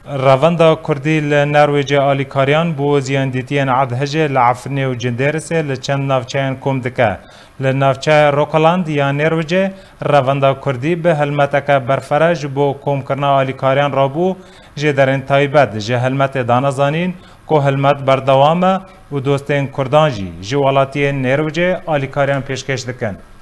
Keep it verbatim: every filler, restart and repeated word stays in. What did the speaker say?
روندا کردی لنرویج آلیکاریان بو زیاندیتین عدهجه لعفنه و جندرسه لچند نافچین کم دکه لنافچه روکلاند یا نرویج روندا کردی به هلمتک برفرج بو کم کرنا آلیکاریان رابو جه درین تایبت جه هلمت دانزانین که هلمت بردوامه و دوستین کردانجی جوالاتی نرویج آلیکاریان پیشکش دکن.